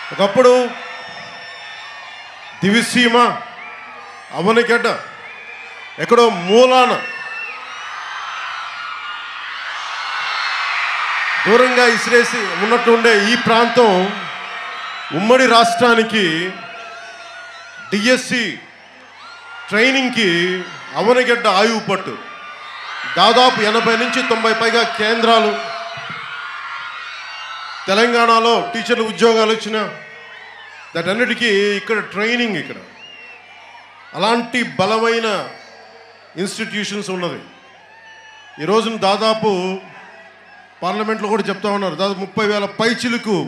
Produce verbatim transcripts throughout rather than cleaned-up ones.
ఒకప్పుడు దివిసీమ అవనిగడ్డ ఎక్కడో మూలాన దూరంగా ఇసిరేసి ఉన్నట్టు ఉండే ఈ ప్రాంతం ఉమ్మడి రాష్ట్రానికి డిఎస్సి ట్రైనింగ్కి అవనిగడ్డ ఆయువు పట్టు. దాదాపు ఎనభై నుంచి తొంభై పైగా కేంద్రాలు తెలంగాణలో టీచర్లు ఉద్యోగాలు వచ్చిన దటన్నిటికీ ఇక్కడ ట్రైనింగ్. ఇక్కడ అలాంటి బలమైన ఇన్స్టిట్యూషన్స్ ఉన్నది. ఈ రోజున దాదాపు పార్లమెంట్లో కూడా చెప్తా ఉన్నారు, దాదాపు ముప్పై వేల పైచిలకు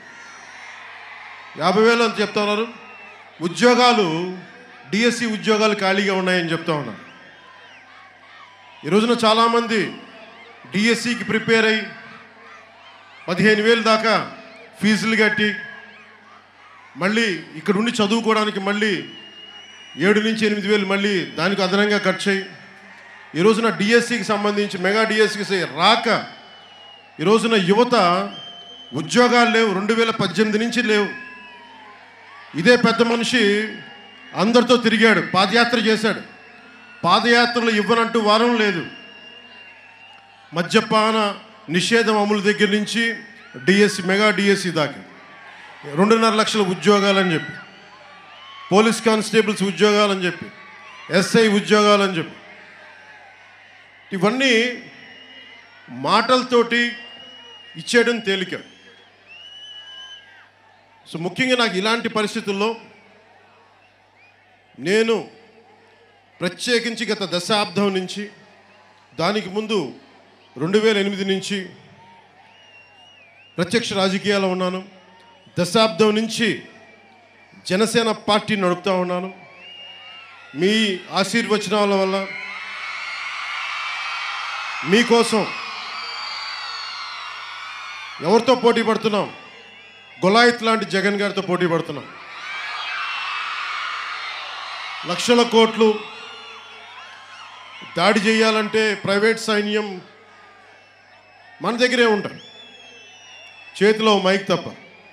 యాభై వేలు అని చెప్తా ఉన్నారు ఉద్యోగాలు, డిఎస్సి ఉద్యోగాలు ఖాళీగా ఉన్నాయని చెప్తా ఉన్నారు. ఈ రోజున చాలామంది డిఎస్సికి ప్రిపేర్ అయ్యి పదిహేను వేలు దాకా ఫీజులు కట్టి మళ్ళీ ఇక్కడ ఉండి చదువుకోవడానికి మళ్ళీ ఏడు నుంచి ఎనిమిది వేలు మళ్ళీ దానికి అదనంగా ఖర్చు అయ్యి ఈ రోజున డిఎస్సికి సంబంధించి మెగా డిఎస్సికి రాక ఈ రోజున యువత ఉద్యోగాలు లేవు. రెండు వేల పద్దెనిమిది నుంచి లేవు. ఇదే పెద్ద మనిషి అందరితో తిరిగాడు, పాదయాత్ర చేశాడు. పాదయాత్రలు ఇవ్వనంటూ వారం లేదు. మద్యపాన నిషేధం అమలు దగ్గర నుంచి డిఎస్సి మెగా డిఎస్సి దాకా రెండున్నర లక్షల ఉద్యోగాలని చెప్పి, పోలీస్ కానిస్టేబుల్స్ ఉద్యోగాలని చెప్పి, ఎస్ఐ ఉద్యోగాలని చెప్పి, ఇవన్నీ మాటలతోటి ఇచ్చేయడం తేలిక. సో ముఖ్యంగా నాకు ఇలాంటి పరిస్థితుల్లో నేను ప్రత్యేకించి గత దశాబ్దం నుంచి, దానికి ముందు రెండు వేల ఎనిమిది నుంచి ప్రత్యక్ష రాజకీయాల్లో ఉన్నాను. దశాబ్దం నుంచి జనసేన పార్టీ నడుపుతూ ఉన్నాను. మీ ఆశీర్వచనాల వల్ల మీకోసం ఎవరితో పోటీ పడుతున్నాం? గొలాయిత్ లాంటి జగన్ గారితో పోటీ పడుతున్నాం. లక్షల కోట్లు దాడి చేయాలంటే ప్రైవేట్ సైన్యం మన దగ్గరే ఉంటారు, చేతిలో మైక్ తప్ప.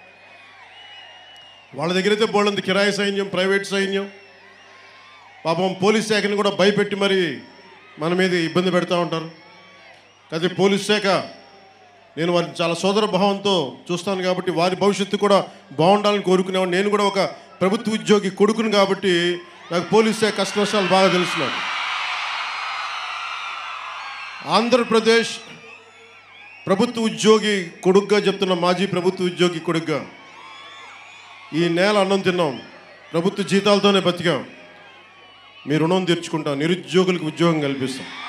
వాళ్ళ దగ్గరైతే బోళ్ళంత కిరాయి సైన్యం, ప్రైవేట్ సైన్యం, పాపం పోలీస్ శాఖని కూడా భయపెట్టి మరి మన మీద ఇబ్బంది పెడతా ఉంటారు. కానీ పోలీస్ శాఖ నేను వారిని చాలా సోదర భావంతో చూస్తాను కాబట్టి వారి భవిష్యత్తు కూడా బాగుండాలని కోరుకునేవాడు. నేను కూడా ఒక ప్రభుత్వ ఉద్యోగి కొడుకును కాబట్టి నాకు పోలీస్ శాఖ కష్ట నష్టాలు బాగా తెలుసు. ఆంధ్రప్రదేశ్ ప్రభుత్వ ఉద్యోగి కొడుకుగా చెప్తున్న, మాజీ ప్రభుత్వ ఉద్యోగి కొడుకుగా ఈ నేల అన్నం తిన్నాం, ప్రభుత్వ జీతాలతోనే బతికాం. మీ రుణం తీర్చుకుంటాం, నిరుద్యోగులకు ఉద్యోగం కల్పిస్తాం.